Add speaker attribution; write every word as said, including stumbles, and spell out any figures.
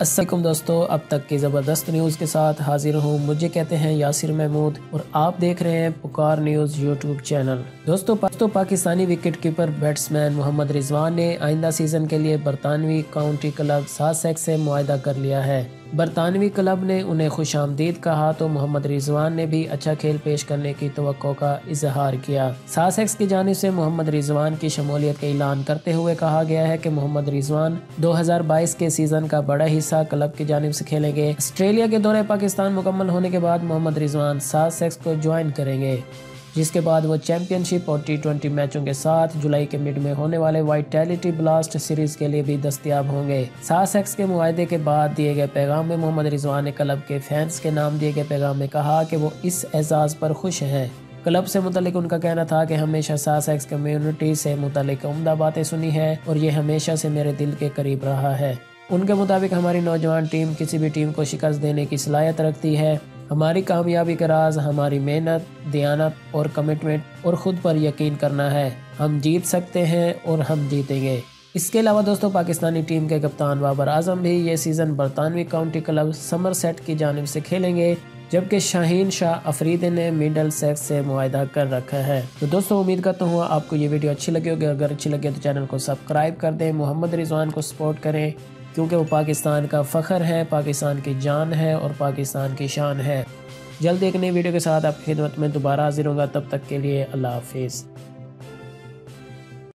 Speaker 1: अस्सलाम वालेकुम दोस्तों, अब तक की ज़बरदस्त न्यूज़ के साथ हाजिर हूँ। मुझे कहते हैं यासिर महमूद और आप देख रहे हैं पुकार न्यूज़ यूट्यूब चैनल। दोस्तों दोस्तों Pakistani wicket keeper batsman Mohammad Rizwan ने आइंदा सीजन के लिए बरतानवी काउंटी क्लब सासेक्स से मुआहदा कर लिया है। बरतानवी क्लब ने उन्हें खुशामदीद कहा तो मोहम्मद रिजवान ने भी अच्छा खेल पेश करने की तवक्को का इजहार किया। सासेक्स की जानिब से मोहम्मद रिजवान की शमूलियत का ऐलान करते हुए कहा गया है कि मोहम्मद रिजवान दो हज़ार बाईस के सीजन का बड़ा हिस्सा क्लब की जानिब से खेलेंगे। ऑस्ट्रेलिया के दौरे पाकिस्तान मुकम्मल होने के बाद मोहम्मद रिजवान सासेक्स को ज्वाइन करेंगे, जिसके बाद वो चैंपियनशिप और टी ट्वेंटी मैचों के साथ जुलाई के मिड में होने वाले वाइटैलिटी ब्लास्ट सीरीज के लिए भी दस्तयाब होंगे। सासेक्स के मुआहदे के बाद दिए गए पैगाम में मोहम्मद रिजवान ने क्लब के फैंस के नाम दिए गए पैगाम में कहा कि वो इस एजाज़ पर खुश हैं। क्लब से मुतालिक उनका कहना था कि हमेशा सासेक्स कम्युनिटी से मुतालिक उम्दा बातें सुनी है और ये हमेशा से मेरे दिल के करीब रहा है। उनके मुताबिक हमारी नौजवान टीम किसी भी टीम को शिकस्त देने की सलाहियत रखती है। हमारी कामयाबी का राज हमारी मेहनत, दयानत और कमिटमेंट और ख़ुद पर यकीन करना है। हम जीत सकते हैं और हम जीतेंगे। इसके अलावा दोस्तों पाकिस्तानी टीम के कप्तान बाबर आजम भी ये सीज़न बरतानवी काउंटी क्लब समरसेट की जानिब से खेलेंगे, जबकि शाहीन शाह अफरीदी ने मिडल सेक्स से मुआहदा कर रखा है। तो दोस्तों उम्मीद करता हूँ आपको ये वीडियो अच्छी लगी होगी। अगर अच्छी लगे तो चैनल को सब्सक्राइब कर दें, मोहम्मद रिजवान को सपोर्ट करें, क्योंकि वो पाकिस्तान का फ़ख्र है, पाकिस्तान की जान है और पाकिस्तान की शान है। जल्द एक नई वीडियो के साथ आपकी खिदमत में दोबारा हाजिर होगा। तब तक के लिए अल्लाह हाफिज़।